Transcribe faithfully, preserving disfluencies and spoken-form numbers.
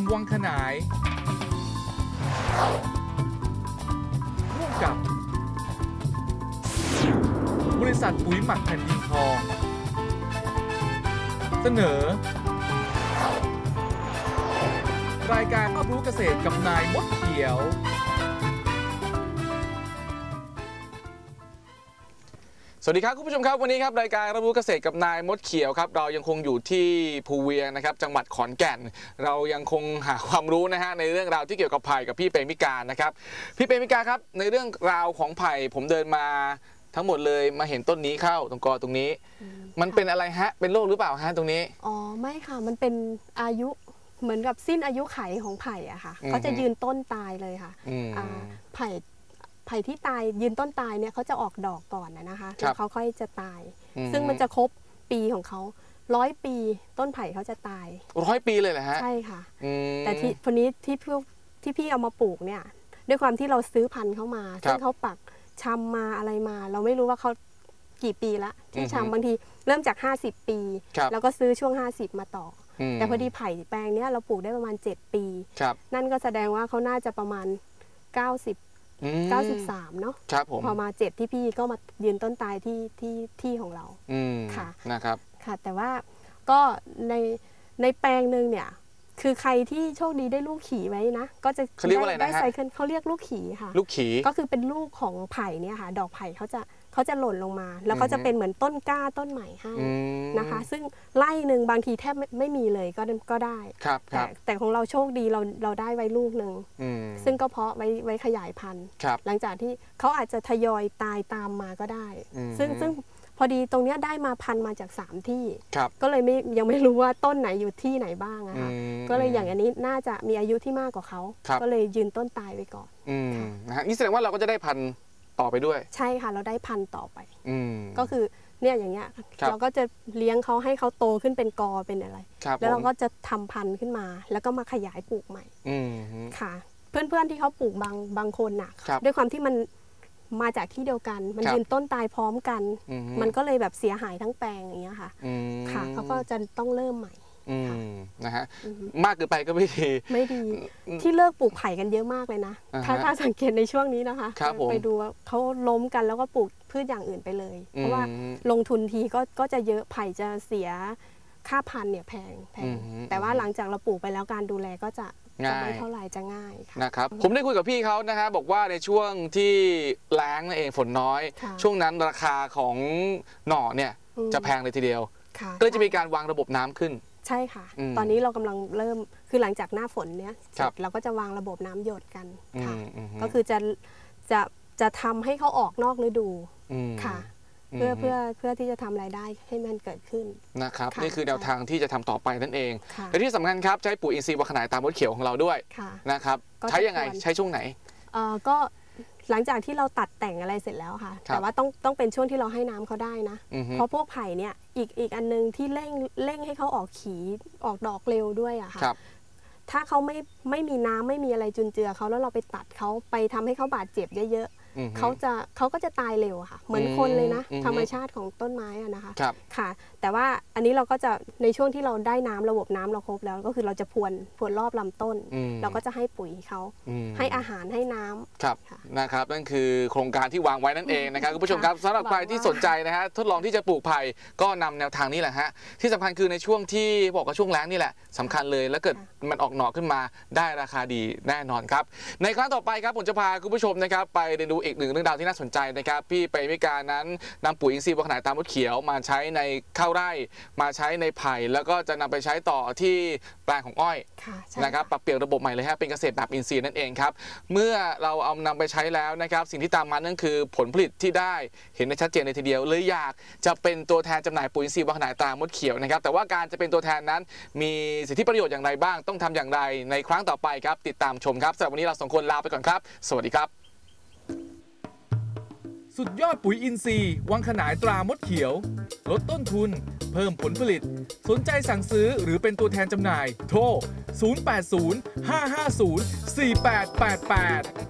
วังขนายร่วมกับบริษัทปุ๋ยหมักแผ่นดินทองเสนอรายการรอบรู้เกษตรกับนายมดเขียวสวัสดีครับคุณผู้ชมครับวันนี้ครับรายการรับรู้เกษตรกับนายมดเขียวครับเรายังคงอยู่ที่ภูเวียงนะครับจังหวัดขอนแก่นเรายังคงหาความรู้นะฮะในเรื่องราวที่เกี่ยวกับไผ่กับพี่เปรมิกานะครับพี่เปรมิกาครับในเรื่องราวของไผ่ผมเดินมาทั้งหมดเลยมาเห็นต้นนี้เข้าตรงกอตรงนี้มันเป็นอะไรฮะเป็นโรคหรือเปล่าฮะตรงนี้อ๋อไม่ค่ะมันเป็นอายุเหมือนกับสิ้นอายุไขของไผ่อะค่ะเขาจะยืนต้นตายเลยค่ะไผ่ไผ่ที่ตายยืนต้นตายเนี่ยเขาจะออกดอกก่อนนะคะแล้วเขาค่อยจะตายซึ่งมันจะครบปีของเขาร้อยปีต้นไผ่เขาจะตายร้อยปีเลยเหรอฮะใช่ค่ะแต่ที่คนนี้ที่พวกที่พี่เอามาปลูกเนี่ยด้วยความที่เราซื้อพันธุ์เข้ามาซึ่งเขาปักชำมาอะไรมาเราไม่รู้ว่าเขากี่ปีละที่ชำบางทีเริ่มจากห้าสิบปีแล้วก็ซื้อช่วงห้าสิบมาต่อแต่พอดีไผ่แปลงนี้เราปลูกได้ประมาณเจ็ดปีนั่นก็แสดงว่าเขาน่าจะประมาณเก้าสิบ เก้าสิบสามเนาะพอมาเจ็ดที่พี่ก็มายืนต้นตายที่ที่ที่ของเราค่ะนะครับค่ะแต่ว่าก็ในในแปลงหนึ่งเนี่ยคือใครที่โชคดีได้ลูกขี่ไว้นะก็จะได้ไซเคิลเขาเรียกลูกขี่ค่ะลูกขี่ก็คือเป็นลูกของไผ่เนี่ยค่ะดอกไผ่เขาจะเขาจะหล่นลงมาแล้วก็จะเป็นเหมือนต้นกล้าต้นใหม่ให้นะคะซึ่งไร่หนึ่งบางทีแทบไม่มีเลยก็ก็ได้แต่แต่ของเราโชคดีเราเราได้ไว้ลูกหนึ่งซึ่งก็เพาะไว้ไว้ขยายพันธุ์หลังจากที่เขาอาจจะทยอยตายตามมาก็ได้ซึ่งซึ่งพอดีตรงนี้ได้มาพันธุ์มาจากสามที่ก็เลยไม่ยังไม่รู้ว่าต้นไหนอยู่ที่ไหนบ้างอะค่ะก็เลยอย่างอันนี้น่าจะมีอายุที่มากกว่าเขาก็เลยยืนต้นตายไว้ก่อนนะฮะนี่แสดงว่าเราก็จะได้พันธุ์ต่อไปด้วยใช่ค่ะเราได้พันธุ์ต่อไปก็คือเนี่ยอย่างเงี้ยเราก็จะเลี้ยงเขาให้เขาโตขึ้นเป็นกอเป็นอะไรแล้วเราก็จะทำพันธุ์ขึ้นมาแล้วก็มาขยายปลูกใหม่ค่ะเพื่อนๆที่เขาปลูกบางบางคนน่ะด้วยความที่มันมาจากที่เดียวกันมันยืนต้นตายพร้อมกันมันก็เลยแบบเสียหายทั้งแปลงอย่างเงี้ยค่ะค่ะเขาก็จะต้องเริ่มใหม่นะฮะมากเกินไปก็ไม่ดีไม่ดีที่เลิกปลูกไผ่กันเยอะมากเลยนะถ้าถ้าสังเกตในช่วงนี้นะคะไปดูว่าเขาล้มกันแล้วก็ปลูกพืชอย่างอื่นไปเลยเพราะว่าลงทุนทีก็ก็จะเยอะไผ่จะเสียค่าพันธุ์เนี่ยแพงแพงแต่ว่าหลังจากเราปลูกไปแล้วการดูแลก็จะง่ายเท่าไหร่จะง่ายนะครับผมได้คุยกับพี่เขานะฮะบอกว่าในช่วงที่แล้งนั่นเองฝนน้อยช่วงนั้นราคาของหน่อเนี่ยจะแพงเลยทีเดียวก็เลยจะมีการวางระบบน้ำขึ้นใช่ค่ะตอนนี้เรากำลังเริ่มคือหลังจากหน้าฝนเนี้ยเราก็จะวางระบบน้ำหยดกันค่ะก็คือจะจะจะทำให้เขาออกนอกฤดูค่ะเพื่อเพื่อเพื่อที่จะทำรายได้ให้มันเกิดขึ้นนะครับนี่คือแนวทางที่จะทำต่อไปนั่นเองและที่สำคัญครับใช้ปุ๋ยอินทรีย์วังขนายตามมดเขียวของเราด้วยนะครับใช้ยังไงใช้ช่วงไหนก็หลังจากที่เราตัดแต่งอะไรเสร็จแล้วค่ะแต่ว่าต้องต้องเป็นช่วงที่เราให้น้ำเขาได้นะเพราะพวกไผ่เนี่ยอีกอีกอันนึงที่เร่งเร่งให้เขาออกขีออกดอกเร็วด้วยอะค่ะถ้าเขาไม่ไม่มีน้ำไม่มีอะไรจุนเจือเขาแล้วเราไปตัดเขาไปทำให้เขาบาดเจ็บเยอะๆเขาจะเขาก็จะตายเร็วค่ะเหมือนคนเลยนะธรรมชาติของต้นไม้อะนะคะค่ะแต่ว่าอันนี้เราก็จะในช่วงที่เราได้น้ำระบบน้ำเราครบแล้วก็คือเราจะพรวนพรวนรอบลำต้นเราก็จะให้ปุ๋ยเขาให้อาหารให้น้ำครับนะครับนั่นคือโครงการที่วางไว้นั่นเองนะครับคุณผู้ชมครับสำหรับใครที่สนใจนะฮะทดลองที่จะปลูกไผ่ก็นำแนวทางนี้แหละฮะที่สำคัญคือในช่วงที่บอกว่าช่วงแล้งนี่แหละสำคัญเลยแล้วเกิดมันออกหน่อขึ้นมาได้ราคาดีแน่นอนครับในครั้งต่อไปครับผมจะพาคุณผู้ชมนะครับไปเรียนรู้อีกหนึ่งเรื่องราวที่น่าสนใจนะครับพี่เปรมิกานั้นนำปุ๋ยอินทรีย์วังขนายตามมดเขียวมาใช้ในข้าวไร่มาใช้ในไผ่แล้วก็จะนำไปใช้ต่อที่แปลงของอ้อยนะครับปรับเปลี่ยนระบบใหม่เลยฮะเป็นเกษตรแบบอินทรีย์นั่นเองครับเมื่อเราเอานำไปใช้แล้วนะครับสิ่งที่ตามมานั่นคือผลผลิตที่ได้เห็นได้ชัดเจนเลยทีเดียวเลยอยากจะเป็นตัวแทนจำหน่ายปุ๋ยอินทรีย์วังขนายตามดเขียวนะครับแต่ว่าการจะเป็นตัวแทนนั้นมีสิทธิประโยชน์อย่างไรบ้างต้องทำอย่างไรในครั้งต่อไปครับติดตามชมครับสำหรับวันนี้เราสองคนลาไปก่อนครับสวัสดีครับสุดยอดปุ๋ยอินทรีย์วังขนายตรามดเขียวลดต้นทุนเพิ่มผลผลิตสนใจสั่งซื้อหรือเป็นตัวแทนจำหน่ายโทรศูนย์ แปด ศูนย์ ห้า ห้า ศูนย์ สี่ แปด แปด แปด